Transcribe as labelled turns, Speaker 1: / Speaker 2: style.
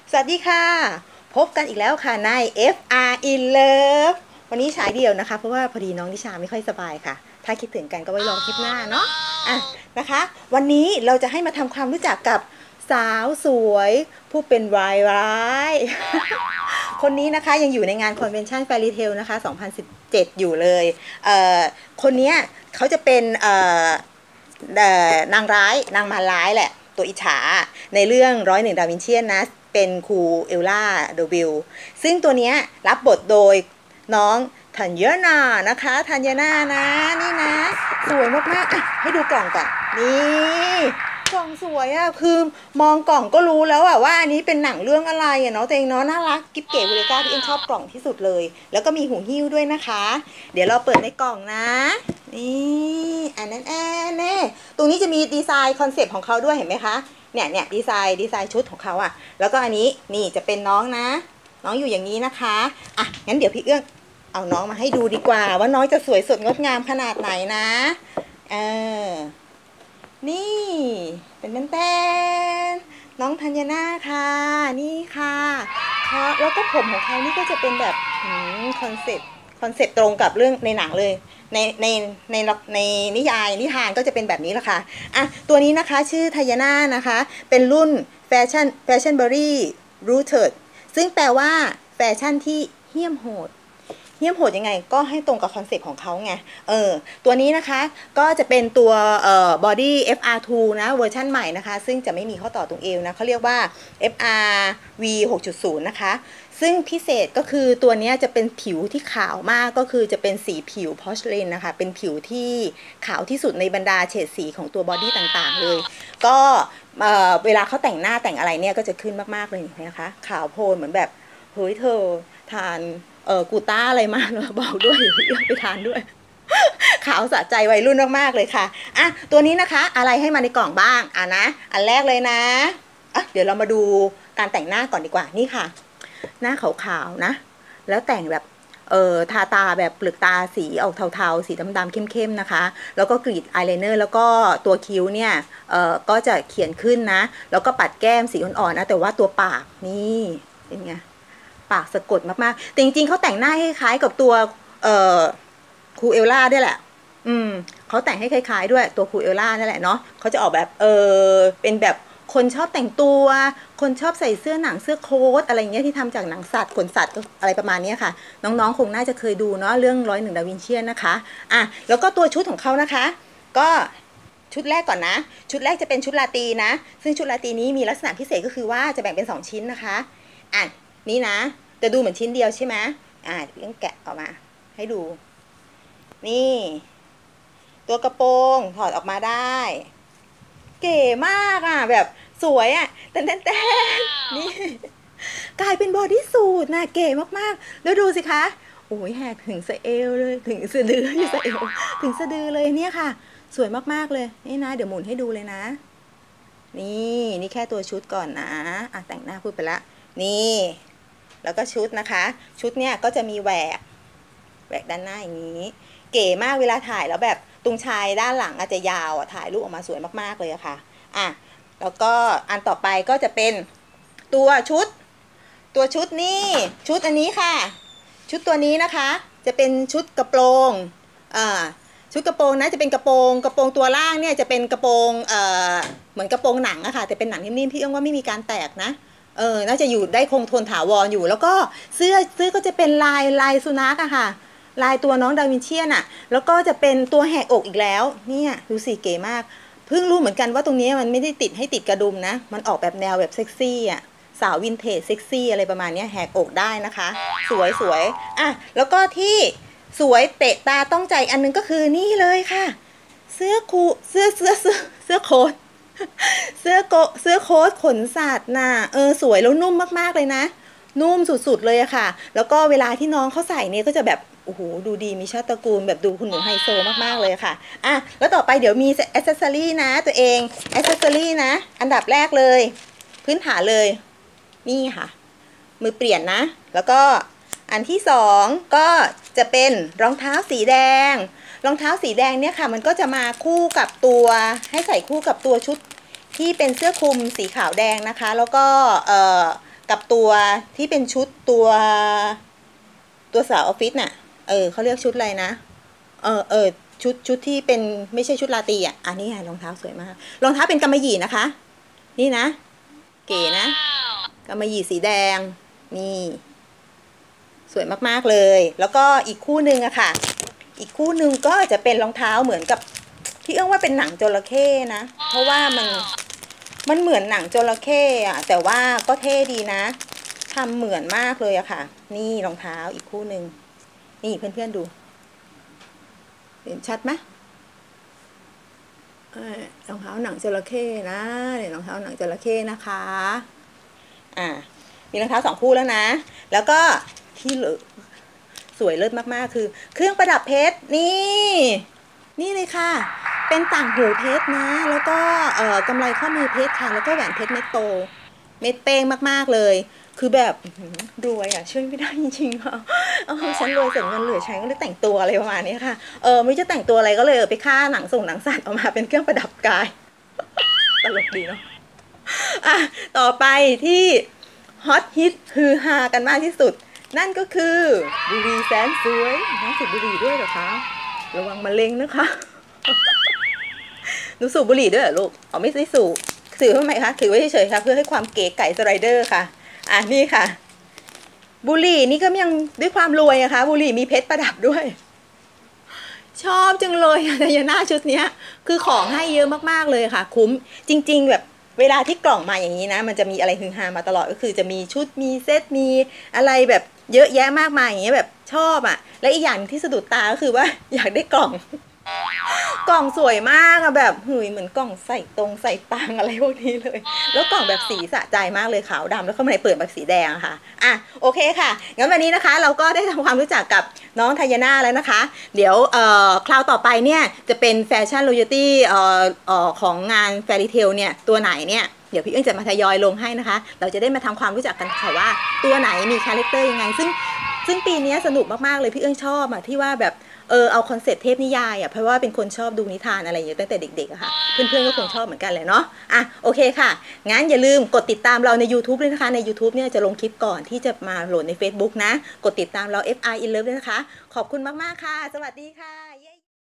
Speaker 1: สวัสดีค่ะพบกันอีกแล้วค่ะใน FR in Love วันนี้ฉายเดี่ยวนะคะเพราะว่าพอดีน้องนิชาไม่ค่อยสบายค่ะถ้าคิดถึงกันก็ไว้รอคลิปหน้าเนาะนะคะวันนี้เราจะให้มาทำความรู้จักกับสาวสวยผู้เป็นร้ายคนนี้นะคะยังอยู่ในงาน Convention Fairytale นะคะ2017อยู่เลยคนนี้เขาจะเป็นนางร้ายนางมารร้ายแหละตัวอิจฉาในเรื่อง101 ดาวินเชียนนะเป็นครูเอลล่าเดวิลซึ่งตัวเนี้ยรับบทโดยน้องธัญญานะคะธัญญานะนี่นะสวยมากๆให้ดูกล่องก่อนนี่กล่องสวยอ่ะคือมองกล่องก็รู้แล้วอ่ะว่าอันนี้เป็นหนังเรื่องอะไรอ่ะเนาะตัวเองเนาะน่ารักกิ๊บเก๋เวเลก้าที่เองชอบกล่องที่สุดเลยแล้วก็มีหูหิ้วด้วยนะคะเดี๋ยวเราเปิดในกล่องนะนี่อันนั้นแน่ตรงนี้จะมีดีไซน์คอนเซปต์ของเขาด้วยเห็นไหมคะเนี่ยดีไซน์ชุดของเขาอ่ะแล้วก็อันนี้นี่จะเป็นน้องนะน้องอยู่อย่างนี้นะคะงั้นเดี๋ยวพี่เอื้องเอาน้องมาให้ดูดีกว่าว่าน้องจะสวยสดงดงามขนาดไหนนะนี่เป็นแต้นน้องธัญญาค่ะนี่ค่ะแล้วก็ผมของเขานี่ก็จะเป็นแบบคอนเซปต์ตรงกับเรื่องในหนังเลยในนิยายนิทานก็จะเป็นแบบนี้แหละค่ะตัวนี้นะคะชื่อธัญญานะคะเป็นรุ่นFashionably Ruthless ซึ่งแปลว่าแฟชั่นที่เหี้ยมโหดยังไงก็ให้ตรงกับคอนเซปต์ของเขาไงตัวนี้นะคะก็จะเป็นตัวbody FR2 นะเวอร์ชั่นใหม่นะคะซึ่งจะไม่มีข้อต่อตรงเอวนะเขาเรียกว่า FRV 6.0 นะคะซึ่งพิเศษก็คือตัวนี้จะเป็นผิวที่ขาวมากก็คือจะเป็นสีผิวพอชเลนนะคะเป็นผิวที่ขาวที่สุดในบรรดาเฉดสีของตัวบอดี้ต่างๆเลยก็เวลาเขาแต่งหน้าแต่งอะไรเนี่ยก็จะขึ้นมากๆเลยนะคะขาวโพลนเหมือนแบบเฮ้ยเธอทานกูต้าอะไรมาเนาะบอกด้วยเดี๋ยวไปทานด้วยขาวสะใจวัยรุ่นมากๆเลยค่ะตัวนี้นะคะอะไรให้มาในกล่องบ้างนะอันแรกเลยนะเดี๋ยวเรามาดูการแต่งหน้าก่อนดีกว่านี่ค่ะหน้าขาวๆนะแล้วแต่งแบบทาตาแบบเปลือกตาสีออกเทาๆสีดำๆเข้มๆนะคะแล้วก็กรีดอายไลเนอร์แล้วก็ตัวคิ้วเนี่ยก็จะเขียนขึ้นนะแล้วก็ปัดแก้มสีอ่อนๆนะแต่ว่าตัวปากนี่เป็นไงปากสะกดมากๆแต่จริงๆเขาแต่งหน้าให้คล้ายกับตัวครูเอลล่าด้วยแหละเขาแต่งให้คล้ายๆด้วยตัวครูเอลล่านั่นแหละเนาะเขาจะออกแบบเป็นแบบคนชอบแต่งตัวคนชอบใส่เสื้อหนังเสื้อโค้ทอะไรเงี้ยที่ทำจากหนังสัตว์ขนสัตว์อะไรประมาณนี้ค่ะน้องๆคงน่าจะเคยดูเนาะเรื่อง101 ดาวินเชียนนะคะแล้วก็ตัวชุดของเขานะคะก็ชุดแรกก่อนนะชุดแรกจะเป็นชุดลาตรีนะซึ่งชุดลาตรีนี้มีลักษณะพิเศษก็คือว่าจะแบ่งเป็น2ชิ้นนะคะนี่นะจะดูเหมือนชิ้นเดียวใช่ไหมเดี๋ยวแกะออกมาให้ดูนี่ตัวกระโปรงถอดออกมาได้เก๋มากแบบสวยแต่นี่กลายเป็นบอดี้สูทนะเก๋มากๆแล้วดูสิคะโอ้ยแหกถึงสะเอวเลยถึงสะดืออยู่สะเอวถึงสะดือเลยเนี่ยค่ะสวยมากๆเลยนี่นะเดี๋ยวหมุนให้ดูเลยนะนี่แค่ตัวชุดก่อนนะแต่งหน้าพูดไปละนี่แล้วก็ชุดนะคะชุดเนี่ยก็จะมีแหวกด้านหน้าอย่างนี้เก๋มากเวลาถ่ายแล้วแบบตรงชายด้านหลังอาจจะยาวถ่ายรูปออกมาสวยมากๆเลยค่ะแล้วก็อันต่อไปก็จะเป็นตัวชุดนี่ชุดอันนี้ค่ะชุดตัวนี้นะคะจะเป็นชุดกระโปรงชุดกระโปรงนะจะเป็นกระโปรงตัวล่างเนี่ยจะเป็นกระโปรงเหมือนกระโปรงหนังค่ะแต่เป็นหนังนิ่มๆพี่เอื้องว่าไม่มีการแตกนะน่าจะอยู่ได้คงทนถาวรอยู่แล้วก็เสื้อก็จะเป็นลายสุนัขค่ะลายตัวน้องดาวินเชียนแล้วก็จะเป็นตัวแหกอกอีกแล้วเนี่ยดูสิเก๋มากเพิ่งรู้เหมือนกันว่าตรงนี้มันไม่ได้ติดกระดุมนะมันออกแบบแนวแบบเซ็กซี่สาววินเทจเซ็กซี่อะไรประมาณนี้แหกอกได้นะคะสวยแล้วก็ที่สวยเตะตาต้องใจอันนึงก็คือนี่เลยค่ะเสื้อโค้ทเสื้อโค้ทขนสัตว์สวยแล้วนุ่มมากๆเลยนะนุ่มสุดๆเลยค่ะแล้วก็เวลาที่น้องเขาใส่เนี่ยก็จะแบบโอ้โหดูดีมีชาติตระกูลแบบดูคุณหนูไฮโซมากๆเลยค่ะแล้วต่อไปเดี๋ยวมีแอคเซสซอรี่นะตัวเองแอคเซสซอรี่นะอันดับแรกเลยพื้นฐานเลยนี่ค่ะมือเปลี่ยนนะแล้วก็อันที่2ก็จะเป็นรองเท้าสีแดงเนี่ยค่ะมันก็จะมาคู่กับตัวให้ใส่คู่กับตัวชุดที่เป็นเสื้อคลุมสีขาวแดงนะคะแล้วก็กับตัวที่เป็นชุดตัวสาวออฟฟิศน่ะเขาเรียกชุดอะไรนะชุดที่เป็นไม่ใช่ชุดลาตรีอ่ะอันนี้ไงรองเท้าสวยมากรองเท้าเป็นกำมะหยี่นะคะนี่นะเก๋นะกำมะหยี่สีแดงนี่สวยมากๆเลยแล้วก็อีกคู่หนึ่งอะค่ะอีกคู่หนึ่งก็จะเป็นรองเท้าเหมือนกับที่ว่าเป็นหนังจระเข้นะเพราะว่ามันเหมือนหนังจระเข้อะแต่ว่าก็เท่ดีนะทำเหมือนมากเลยอะค่ะนี่รองเท้าอีกคู่หนึ่งนี่เพื่อนๆดูเห็นชัดไหมรองเท้าหนังจระเข้นะเนี่ยรองเท้าหนังจระเข้นะคะมีรองเท้า2 คู่แล้วนะแล้วก็ที่สวยเลิศมากๆคือเครื่องประดับเพชรนี่เลยค่ะเป็นต่างหูเพชรนะแล้วก็กำไลข้อมือเพชรค่ะแล้วก็แหวนเพชรเม็ดโตเม็ดเป้งมากๆเลยคือแบบรวยอ่ะช่วยไม่ได้จริงๆค่ะฉันรวยเสร็จเงินเหลือใช้ก็เลยแต่งตัวอะไรประมาณนี้ค่ะไม่จะแต่งตัวอะไรก็เลยไปฆ่าหนังสัตว์ออกมาเป็นเครื่องประดับกายตลกดีเนาะต่อไปที่ฮอตฮิตฮือฮากันมากที่สุดนั่นก็คือบุหรี่แสนสวยน้องสูบบุหรี่ด้วยเหรอคะระวังมะเร็งนะคะหนูสูบบุหรี่ด้วยเหรอลูกไม่ได้สูบถือทำไมคะถือไว้เฉยๆค่ะเพื่อให้ความเก๋ไก่สไลเดอร์ค่ะนี่ค่ะบุหรี่นี่ก็ยังด้วยความรวยอะคะบุหรี่มีเพชรประดับด้วยชอบจังเลยอะยาน่าชุดเนี้ยคือของให้เยอะมากๆเลยค่ะคุ้มจริงๆแบบเวลาที่กล่องมาอย่างนี้นะมันจะมีอะไรฮือฮามาตลอดก็คือจะมีชุดมีเซตมีอะไรแบบเยอะแยะมากมายอย่างเงี้ยแบบชอบอะและอีกอย่างที่สะดุดตาก็คือว่าอยากได้กล่องสวยมากอะแบบเหมือนกล่องใส่ตังอะไรพวกนี้เลยแล้วกล่องแบบสีสะใจมากเลยขาวดำแล้วข้างในเปิดแบบสีแดงค่ะโอเคค่ะงั้นวันนี้นะคะเราก็ได้ทำความรู้จักกับน้องไทยาน่าแล้วนะคะเดี๋ยวคราวต่อไปเนี่ยจะเป็นแฟชั่นโรยัลตี้ของงาน Fairytale เนี่ยตัวไหนเนี่ยเดี๋ยวพี่เอิ้งจะมาทยอยลงให้นะคะเราจะได้มาทำความรู้จักกันค่ะว่าตัวไหนมีคาแรคเตอร์ยังไงซึ่งปีนี้สนุกมากๆเลยพี่เอิ้งชอบที่ว่าแบบเอาคอนเซ็ปต์เทพนิยายเพราะว่าเป็นคนชอบดูนิทานอะไรอย่างเงี้ยตั้งแต่เด็กๆอะค่ะเพื่อนๆก็คงชอบเหมือนกันเลยเนาะโอเคค่ะงั้นอย่าลืมกดติดตามเราใน YouTube ด้วยนะคะใน YouTube เนี่ยจะลงคลิปก่อนที่จะมาโหลดใน Facebook นะกดติดตามเรา FI in Love ด้วยนะคะขอบคุณมากๆค่ะสวัสดีค่ะ